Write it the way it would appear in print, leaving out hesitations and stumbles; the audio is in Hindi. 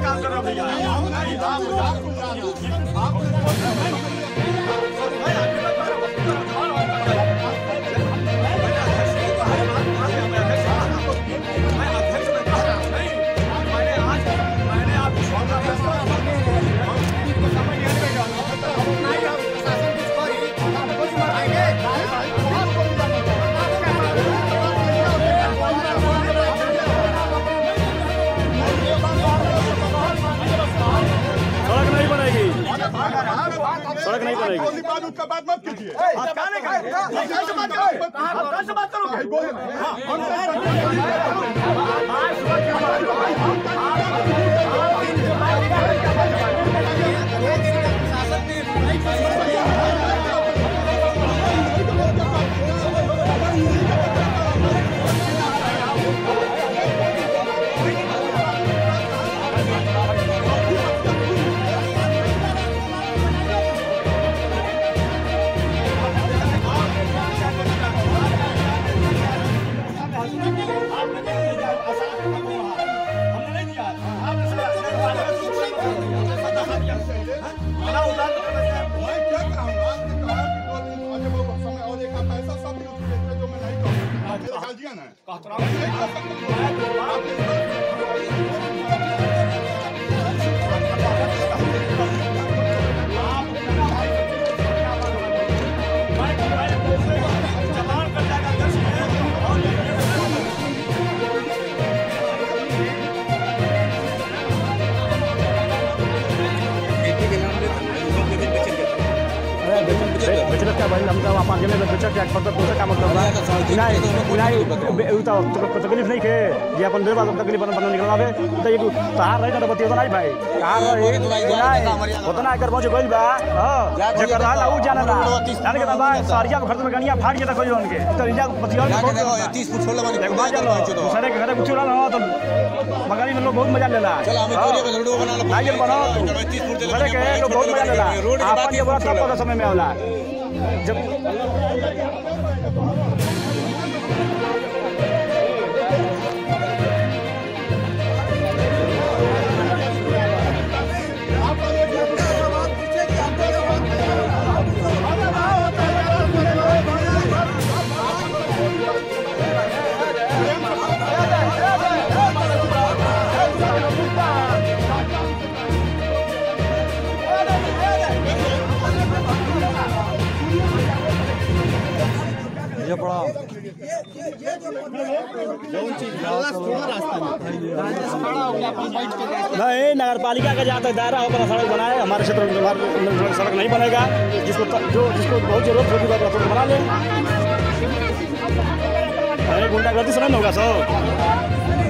काम कर रहे हो भैया? सड़क नहीं बनेगी। उसका बात मत कीजिए। तकलीफ नहीं खे ये अपन देर बाद तकलीफ बना निकलना है तो ये तार रही तो बतियो नहीं भाई तार रही उतना एकर पहुंच गइल बा हां जे कर रहा उ जाने जाने के बाद सारिया घर में गनिया फाड़ के खोज उनके तो रिजा बतियो 30 फुट छोड़ लगा एक बात चलो सारे के घर कुछ रहा हो तो मगारी में लोग बहुत मजा लेला चलो हम कोरिया में रोड बना लो लाइट बनाओ 30 फुट सारे के लोग बहुत मजा लेला रोड के बात ये बड़ा सब समय में होला जब ये बड़ा नहीं नगर पालिका का जहाँ तक दायरा होगा सड़क बनाए हमारे क्षेत्र में सड़क नहीं बनेगा जिसको बहुत जरूरत होगी तो बना ले गुंडागर्दी से नहीं होगा सब